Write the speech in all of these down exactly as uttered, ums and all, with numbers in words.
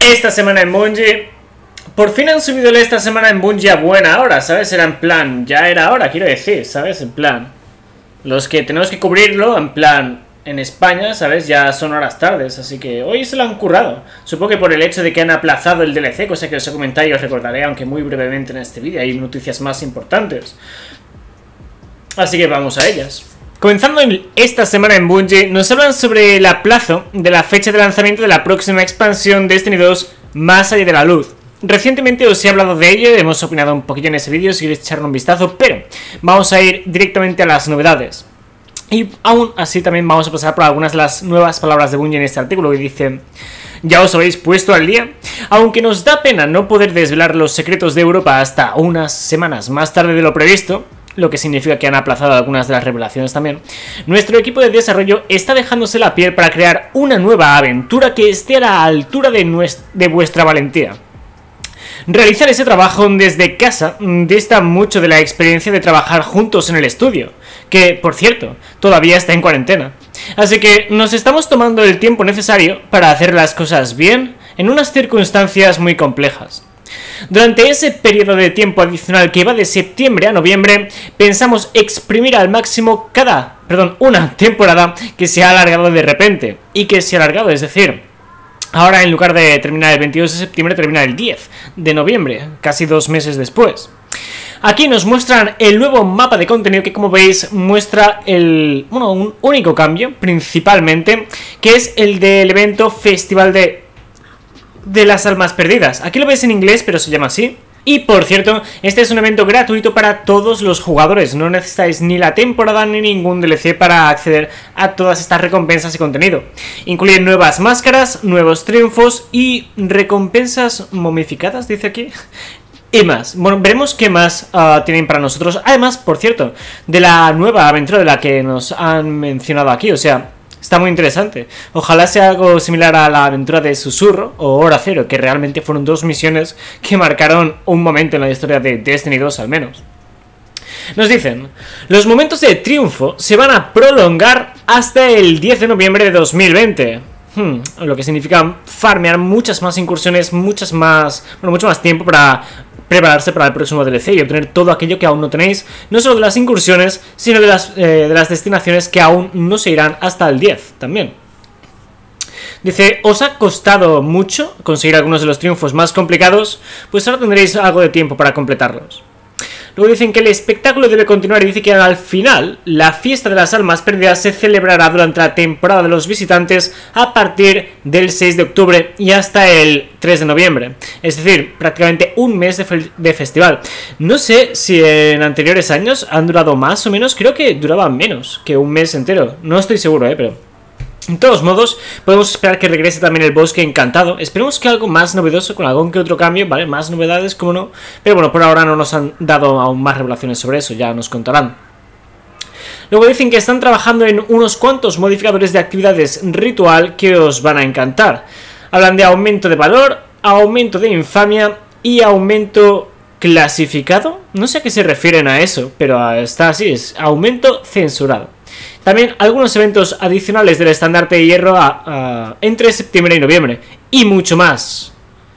esta semana en Bungie. Por fin han subido esta semana en Bungie a buena hora, ¿sabes? Era en plan, ya era hora, quiero decir, ¿sabes? En plan, los que tenemos que cubrirlo, en plan, en España, ¿sabes? Ya son horas tardes, así que hoy se lo han currado. Supongo que por el hecho de que han aplazado el D L C, cosa que os he comentado y os recordaré, aunque muy brevemente en este vídeo, hay noticias más importantes. Así que vamos a ellas. Comenzando esta semana en Bungie, nos hablan sobre el aplazo de la fecha de lanzamiento de la próxima expansión Destiny dos, Más Allá de la Luz. Recientemente os he hablado de ello, hemos opinado un poquillo en ese vídeo si queréis echarle un vistazo, pero vamos a ir directamente a las novedades. Y aún así también vamos a pasar por algunas de las nuevas palabras de Bungie en este artículo que dice: ya os habéis puesto al día. Aunque nos da pena no poder desvelar los secretos de Europa hasta unas semanas más tarde de lo previsto, lo que significa que han aplazado algunas de las revelaciones también, nuestro equipo de desarrollo está dejándose la piel para crear una nueva aventura que esté a la altura de, nuestra, de vuestra valentía. Realizar ese trabajo desde casa dista mucho de la experiencia de trabajar juntos en el estudio, que, por cierto, todavía está en cuarentena. Así que nos estamos tomando el tiempo necesario para hacer las cosas bien en unas circunstancias muy complejas. Durante ese periodo de tiempo adicional que va de septiembre a noviembre, pensamos exprimir al máximo cada, perdón, una temporada que se ha alargado de repente, y que se ha alargado, es decir, ahora en lugar de terminar el veintidós de septiembre termina el diez de noviembre, casi dos meses después. Aquí nos muestran el nuevo mapa de contenido que, como veis, muestra el, bueno, un único cambio, principalmente, que es el del evento Festival de... de las Almas Perdidas. Aquí lo ves en inglés, pero se llama así. Y por cierto, este es un evento gratuito para todos los jugadores. No necesitáis ni la temporada ni ningún D L C para acceder a todas estas recompensas y contenido. Incluyen nuevas máscaras, nuevos triunfos y recompensas momificadas, dice aquí. Y más. Bueno, veremos qué más uh, tienen para nosotros. Además, por cierto, de la nueva aventura de la que nos han mencionado aquí. O sea, está muy interesante. Ojalá sea algo similar a la aventura de Susurro o Hora Cero, que realmente fueron dos misiones que marcaron un momento en la historia de Destiny dos al menos. Nos dicen: los momentos de triunfo se van a prolongar hasta el diez de noviembre de dos mil veinte. Hmm, lo que significa farmear muchas más incursiones, muchas más, bueno, mucho más tiempo para prepararse para el próximo D L C y obtener todo aquello que aún no tenéis, no solo de las incursiones, sino de las, eh, de las destinaciones que aún no se irán hasta el diez también. Dice: ¿os ha costado mucho conseguir algunos de los triunfos más complicados? Pues ahora tendréis algo de tiempo para completarlos. Luego dicen que el espectáculo debe continuar y dice que al final la fiesta de las almas perdidas se celebrará durante la temporada de los visitantes a partir del seis de octubre y hasta el tres de noviembre. Es decir, prácticamente un mes de, fe de festival. No sé si en anteriores años han durado más o menos, creo que duraban menos que un mes entero. No estoy seguro, eh, pero... de todos modos, podemos esperar que regrese también el Bosque Encantado. Esperemos que algo más novedoso, con algún que otro cambio, ¿vale? Más novedades, como no. Pero bueno, por ahora no nos han dado aún más revelaciones sobre eso, ya nos contarán. Luego dicen que están trabajando en unos cuantos modificadores de actividades ritual que os van a encantar. Hablan de aumento de valor, aumento de infamia y aumento clasificado. No sé a qué se refieren a eso, pero está así, es aumento censurado. También algunos eventos adicionales del estandarte de hierro a, a, entre septiembre y noviembre. Y mucho más.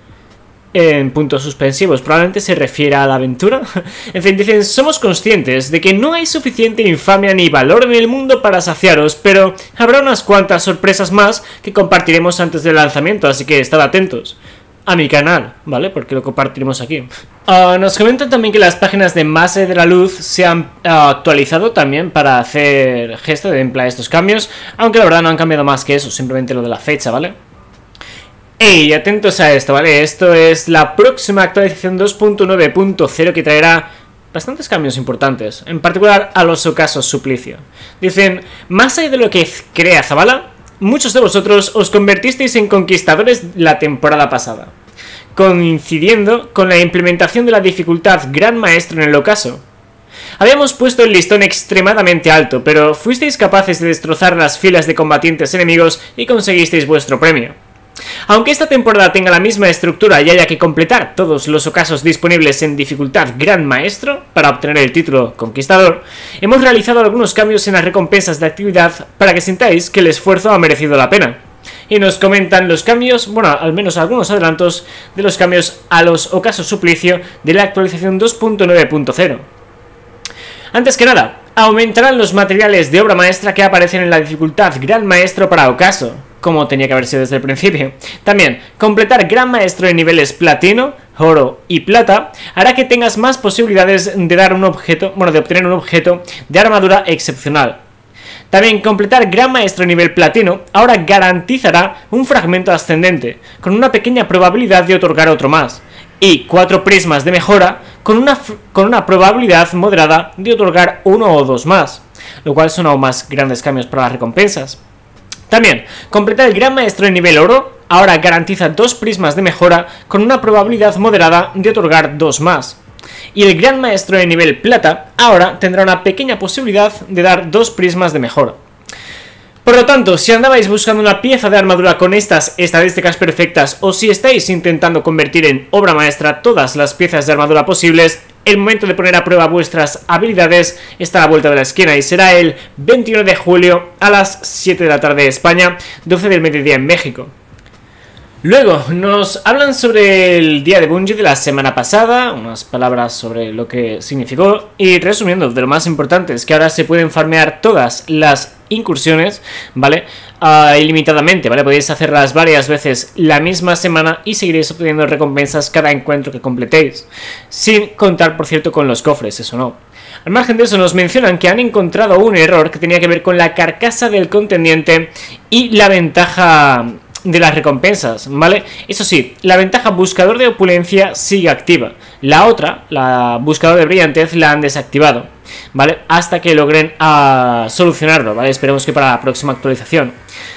En puntos suspensivos. Probablemente se refiere a la aventura. En fin, dicen: somos conscientes de que no hay suficiente infamia ni valor en el mundo para saciaros, pero habrá unas cuantas sorpresas más que compartiremos antes del lanzamiento, así que estad atentos a mi canal, ¿vale? Porque lo compartiremos aquí. Uh, nos comentan también que las páginas de Más Allá de la Luz se han uh, actualizado también para hacer gesto de emplear estos cambios, aunque la verdad no han cambiado más que eso, simplemente lo de la fecha, ¿vale? ¡Ey! Atentos a esto, ¿vale? Esto es la próxima actualización dos punto nueve punto cero que traerá bastantes cambios importantes, en particular a los ocasos suplicio. Dicen: más allá de lo que crea Zavala, muchos de vosotros os convertisteis en conquistadores la temporada pasada, coincidiendo con la implementación de la dificultad Gran Maestro en el ocaso. Habíamos puesto el listón extremadamente alto, pero fuisteis capaces de destrozar las filas de combatientes enemigos y conseguisteis vuestro premio. Aunque esta temporada tenga la misma estructura y haya que completar todos los ocasos disponibles en dificultad Gran Maestro para obtener el título Conquistador, hemos realizado algunos cambios en las recompensas de actividad para que sintáis que el esfuerzo ha merecido la pena. y nos comentan los cambios, bueno, al menos algunos adelantos de los cambios a los ocasos suplicio de la actualización dos punto nueve punto cero. Antes que nada, aumentarán los materiales de obra maestra que aparecen en la dificultad Gran Maestro para ocaso, como tenía que haber sido desde el principio. También, completar Gran Maestro en niveles Platino, Oro y Plata hará que tengas más posibilidades de dar un objeto, bueno, de obtener un objeto de armadura excepcional. También, completar Gran Maestro nivel Platino ahora garantizará un fragmento ascendente, con una pequeña probabilidad de otorgar otro más, y cuatro prismas de mejora con una, con una probabilidad moderada de otorgar uno o dos más, lo cual son aún más grandes cambios para las recompensas. También, completar el Gran Maestro en nivel Oro ahora garantiza dos prismas de mejora con una probabilidad moderada de otorgar dos más. Y el Gran Maestro de nivel Plata ahora tendrá una pequeña posibilidad de dar dos prismas de mejora. Por lo tanto, si andabais buscando una pieza de armadura con estas estadísticas perfectas o si estáis intentando convertir en obra maestra todas las piezas de armadura posibles, el momento de poner a prueba vuestras habilidades está a la vuelta de la esquina y será el veintiuno de julio a las siete de la tarde de España, doce del mediodía en México. Luego, nos hablan sobre el día de Bungie de la semana pasada, unas palabras sobre lo que significó, y resumiendo, de lo más importante es que ahora se pueden farmear todas las incursiones, ¿vale? Uh, ilimitadamente, ¿vale? Podéis hacerlas varias veces la misma semana y seguiréis obteniendo recompensas cada encuentro que completéis, sin contar, por cierto, con los cofres, eso no. Al margen de eso, nos mencionan que han encontrado un error que tenía que ver con la carcasa del contendiente y la ventaja de las recompensas, ¿vale? Eso sí, la ventaja buscador de opulencia sigue activa. La otra, la buscador de brillantez, la han desactivado, ¿vale? Hasta que logren uh, solucionarlo, ¿vale? Esperemos que para la próxima actualización.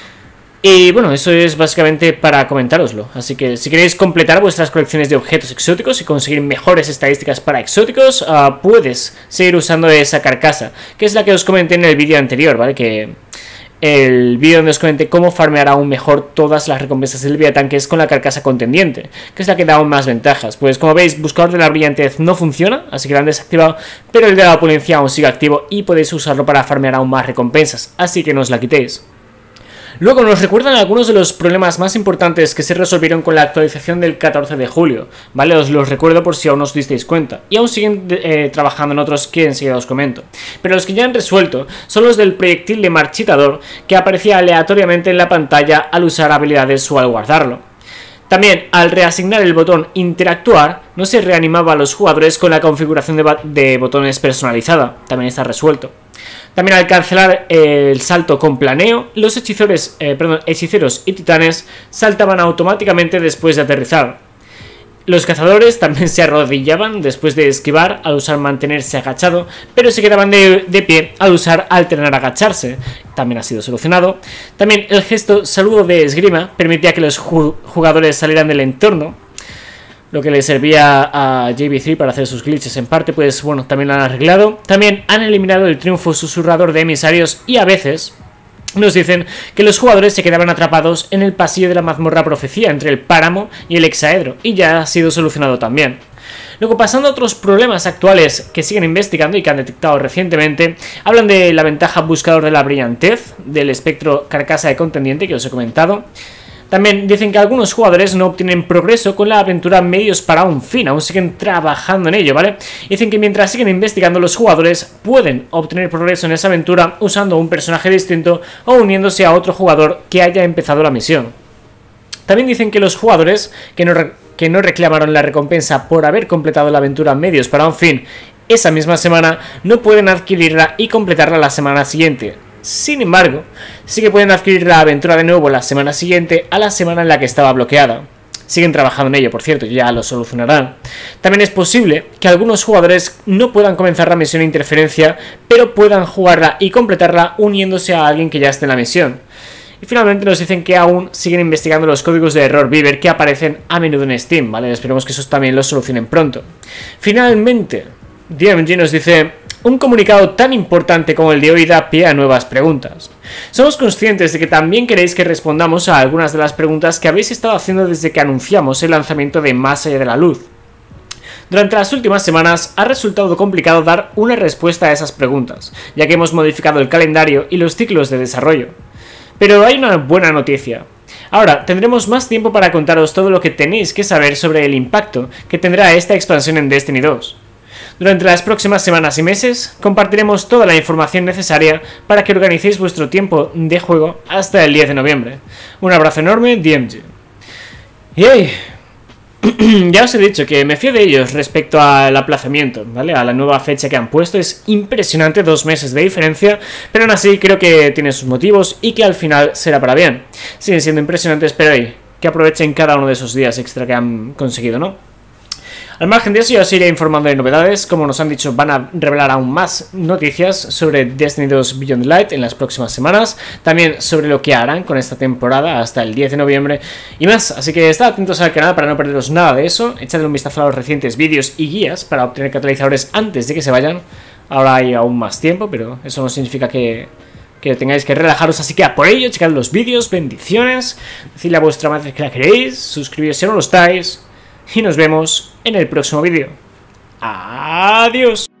Y bueno, eso es básicamente para comentároslo. Así que si queréis completar vuestras colecciones de objetos exóticos y conseguir mejores estadísticas para exóticos, uh, puedes seguir usando esa carcasa, que es la que os comenté en el vídeo anterior, ¿vale? Que el vídeo donde os comenté cómo farmear aún mejor todas las recompensas del Leviatán, que es con la carcasa contendiente, que es la que da aún más ventajas. Pues como veis, buscador de la brillantez no funciona, así que lo han desactivado, pero el de la opulencia aún sigue activo y podéis usarlo para farmear aún más recompensas, así que no os la quitéis. Luego nos recuerdan algunos de los problemas más importantes que se resolvieron con la actualización del catorce de julio, ¿vale? Os los recuerdo por si aún no os disteis cuenta. Y aún siguen eh, trabajando en otros que enseguida os comento. Pero los que ya han resuelto son los del proyectil de marchitador que aparecía aleatoriamente en la pantalla al usar habilidades o al guardarlo. También, al reasignar el botón interactuar, no se reanimaba a los jugadores con la configuración de, de botones personalizada. También está resuelto. También al cancelar el salto con planeo, los hechizores, eh, perdón, hechiceros y titanes saltaban automáticamente después de aterrizar. Los cazadores también se arrodillaban después de esquivar al usar mantenerse agachado, pero se quedaban de, de pie al usar alternar agacharse. También ha sido solucionado. También el gesto saludo de esgrima permitía que los jugadores salieran del entorno, lo que le servía a J B tres para hacer sus glitches en parte, pues bueno, también lo han arreglado. También han eliminado el triunfo susurrador de emisarios y a veces nos dicen que los jugadores se quedaban atrapados en el pasillo de la mazmorra profecía entre el páramo y el hexaedro, y ya ha sido solucionado también. Luego, pasando a otros problemas actuales que siguen investigando y que han detectado recientemente, hablan de la ventaja buscador de la brillantez, del espectro carcasa de contendiente que os he comentado. También dicen que algunos jugadores no obtienen progreso con la aventura medios para un fin, aún siguen trabajando en ello, ¿vale? Dicen que mientras siguen investigando, los jugadores pueden obtener progreso en esa aventura usando un personaje distinto o uniéndose a otro jugador que haya empezado la misión. También dicen que los jugadores que no, que no reclamaron la recompensa por haber completado la aventura medios para un fin esa misma semana no pueden adquirirla y completarla la semana siguiente. Sin embargo, sí que pueden adquirir la aventura de nuevo la semana siguiente a la semana en la que estaba bloqueada. Siguen trabajando en ello, por cierto, ya lo solucionarán. También es posible que algunos jugadores no puedan comenzar la misión de interferencia, pero puedan jugarla y completarla uniéndose a alguien que ya esté en la misión. Y finalmente nos dicen que aún siguen investigando los códigos de error Beaver que aparecen a menudo en Steam, ¿vale? Esperemos que esos también los solucionen pronto. Finalmente, D M G nos dice: un comunicado tan importante como el de hoy da pie a nuevas preguntas. Somos conscientes de que también queréis que respondamos a algunas de las preguntas que habéis estado haciendo desde que anunciamos el lanzamiento de Más Allá de la Luz. Durante las últimas semanas ha resultado complicado dar una respuesta a esas preguntas, ya que hemos modificado el calendario y los ciclos de desarrollo. Pero hay una buena noticia. Ahora, tendremos más tiempo para contaros todo lo que tenéis que saber sobre el impacto que tendrá esta expansión en Destiny dos. Durante las próximas semanas y meses, compartiremos toda la información necesaria para que organicéis vuestro tiempo de juego hasta el diez de noviembre. Un abrazo enorme, D M G. ¡Yay! Ya os he dicho que me fío de ellos respecto al aplazamiento, ¿vale? A la nueva fecha que han puesto. Es impresionante, dos meses de diferencia, pero aún así creo que tiene sus motivos y que al final será para bien. Siguen siendo impresionantes, pero hey, que aprovechen cada uno de esos días extra que han conseguido, ¿no? Al margen de eso, ya os iré informando de novedades. Como nos han dicho, van a revelar aún más noticias sobre Destiny dos Beyond Light en las próximas semanas. También sobre lo que harán con esta temporada hasta el diez de noviembre y más. Así que estad atentos al canal para no perderos nada de eso. Echadle un vistazo a los recientes vídeos y guías para obtener catalizadores antes de que se vayan. Ahora hay aún más tiempo, pero eso no significa que... que tengáis que relajaros, así que a por ello, checad los vídeos, bendiciones, decidle a vuestra madre que la queréis, suscribiros si no lo estáis, y nos vemos en el próximo vídeo. Adiós.